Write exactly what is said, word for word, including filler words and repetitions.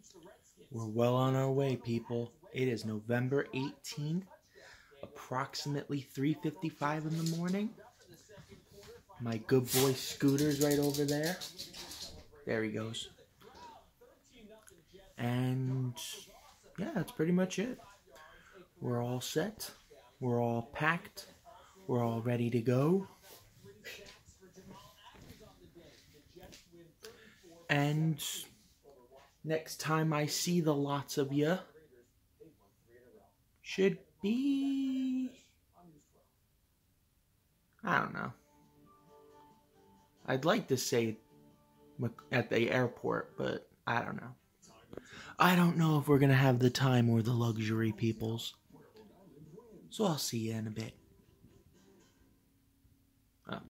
We're well on our way, people. It is November eighteenth, approximately three fifty-five in the morning. My good boy Scooter's right over there. There he goes. And yeah, that's pretty much it. We're all set. We're all packed. We're all ready to go. And next time I see the lots of you should be, I don't know. I'd like to say at the airport, but I don't know. I don't know if we're going to have the time or the luxury, peoples. So I'll see you in a bit.